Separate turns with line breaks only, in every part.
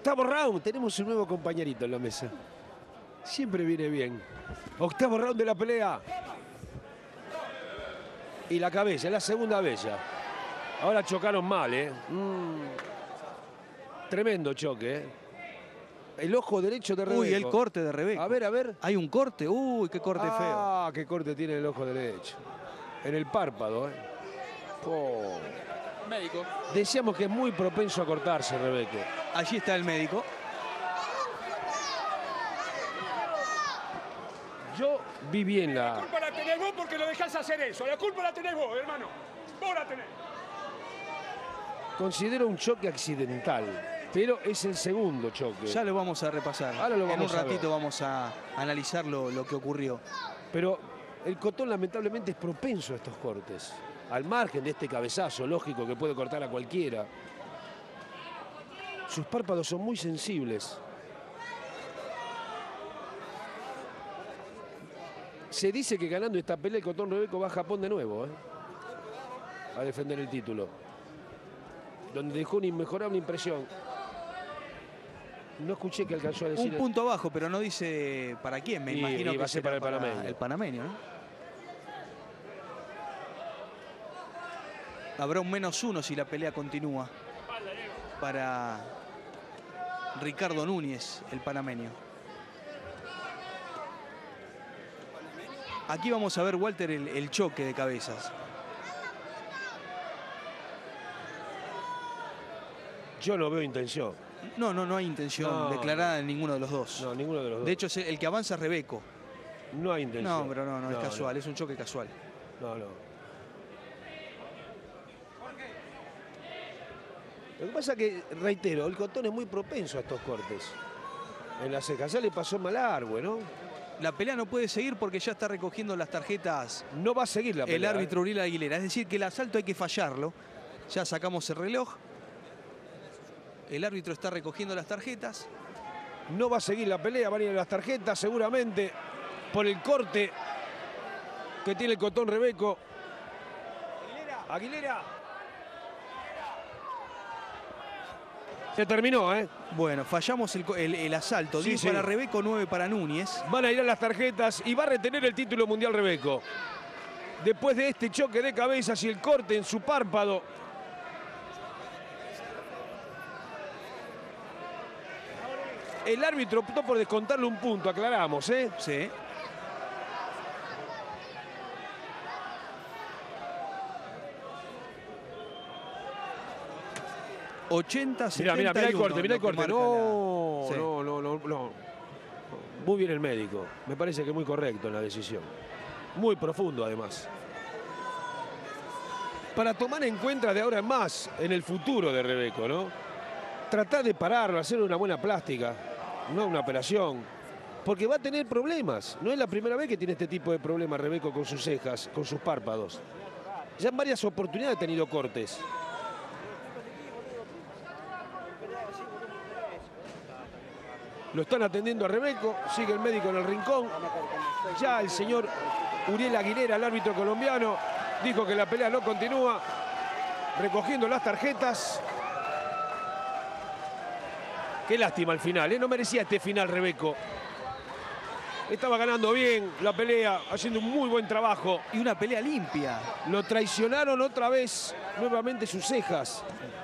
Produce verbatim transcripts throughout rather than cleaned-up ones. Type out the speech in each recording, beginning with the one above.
Octavo round, tenemos un nuevo compañerito en la mesa. Siempre viene bien. Octavo round de la pelea. Y la cabeza, es la segunda vez ya. Ahora chocaron mal, ¿eh? Mm. Tremendo choque, ¿eh? El ojo derecho de Rebeco.
Uy, el corte de Rebeco.
A ver, a ver.
Hay un corte. Uy, qué corte
ah,
feo.
Ah, qué corte tiene el ojo derecho. En el párpado, ¿eh? Oh.
Médico.
Decíamos que es muy propenso a cortarse, Rebeco.
Allí está el médico.
Yo vi bien la...
La culpa la tenés vos porque lo dejás hacer eso. La culpa la tenés vos, hermano. Vos la tenés.
Considero un choque accidental, pero es el segundo choque.
Ya lo vamos a repasar.
Ahora lo vamos
en un
a
ratito
ver.
vamos a analizar lo, lo que ocurrió.
Pero el Cotón lamentablemente es propenso a estos cortes. Al margen de este cabezazo, lógico que puede cortar a cualquiera. Sus párpados son muy sensibles. Se dice que ganando esta pelea el Cotón Rebeco va a Japón de nuevo, ¿eh? A defender el título. Donde dejó una inmejorable impresión. No escuché que alcanzó a decir...
Un punto abajo, pero no dice para quién. Me
Y-
imagino
y
que
va a ser
será
para el panameño.
el panameño, ¿no? Habrá un menos uno si la pelea continúa para Ricardo Núñez, el panameño. Aquí vamos a ver, Walter, el, el choque de cabezas.
Yo no veo intención.
No, no, no hay intención
No,
declarada en ninguno de los dos.
No, ninguno de los dos.
De hecho, es el que avanza es Rebeco.
No hay intención.
No, pero no, no, es casual, es un choque casual.
No, no. Lo que pasa es que, reitero, el Cotón es muy propenso a estos cortes. En la ceja ya le pasó mal a Argüe, ¿no?
La pelea no puede seguir porque ya está recogiendo las tarjetas
No va a seguir la pelea.
el árbitro
¿eh?
Uriel Aguilera. Es decir, que el asalto hay que fallarlo. Ya sacamos el reloj. El árbitro está recogiendo las tarjetas.
No va a seguir la pelea, van a ir las tarjetas seguramente por el corte que tiene el Cotón Rebeco. Aguilera. Aguilera. Se terminó, ¿eh?
Bueno, fallamos el, el- el asalto.
Sí,
diez
sí.
para Rebeco, nueve para Núñez.
Van a ir a las tarjetas y va a retener el título mundial Rebeco. Después de este choque de cabezas y el corte en su párpado. El árbitro optó por descontarle un punto, aclaramos, ¿eh?
Sí. ochenta,
Mira, mira, mira el corte, mira el
lo que
corte.
marca
No,
la- sí.
no, no, no, no. Muy bien el médico. Me parece que muy correcto en la decisión. Muy profundo, además. Para tomar en cuenta de ahora en más, en el futuro de Rebeco, ¿no? Tratar de pararlo, hacer una buena plástica, no una operación. Porque va a tener problemas. No es la primera vez que tiene este tipo de problemas Rebeco con sus cejas, con sus párpados. Ya en varias oportunidades ha tenido cortes. Lo están atendiendo a Rebeco, sigue el médico en el rincón. Ya el señor Uriel Aguilera, el árbitro colombiano, dijo que la pelea no continúa, recogiendo las tarjetas. Qué lástima al final, ¿eh? No merecía este final Rebeco. Estaba ganando bien la pelea, haciendo un muy buen trabajo.
Y una pelea limpia.
Lo traicionaron otra vez, nuevamente sus cejas.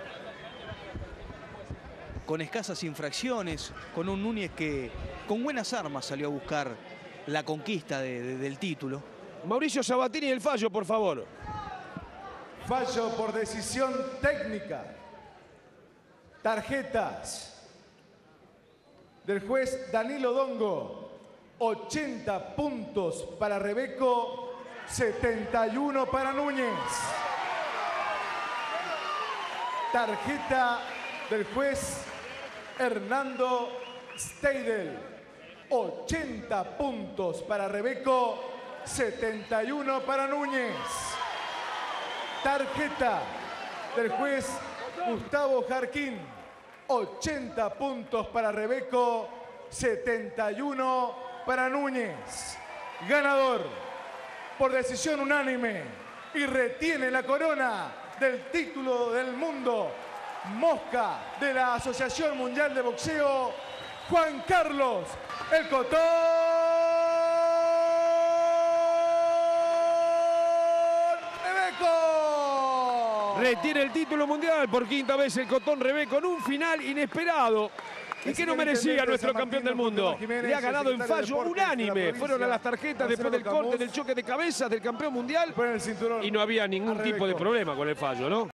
Con escasas infracciones, con un Núñez que con buenas armas salió a buscar la conquista de- de- del título.
Mauricio Sabatini, el fallo, por favor.
Fallo por decisión técnica. Tarjetas del juez Danilo Dongo. ochenta puntos para Rebeco, setenta y uno para Núñez. Tarjeta del juez Hernando Steidel. ochenta puntos para Rebeco, setenta y uno para Núñez. Tarjeta del juez Gustavo Jarquín. ochenta puntos para Rebeco, setenta y uno para Núñez. Ganador por decisión unánime y retiene la corona del título del mundo, Mosca de la Asociación Mundial de Boxeo, Juan Carlos El Cotón Rebeco.
Retiene el título mundial por quinta vez el Cotón Rebeco en un final inesperado y que no merecía nuestro campeón del mundo. Le ha ganado en fallo unánime. Fueron a las tarjetas después del corte del choque de cabezas del campeón mundial y no había ningún tipo de problema con el fallo, ¿no?